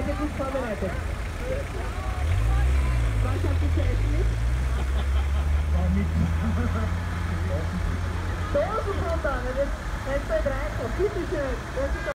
ihr gut vorbereitet? Was habt ihr zu essen mit? Dosenfutter, 1, 2, 3, bitte schön.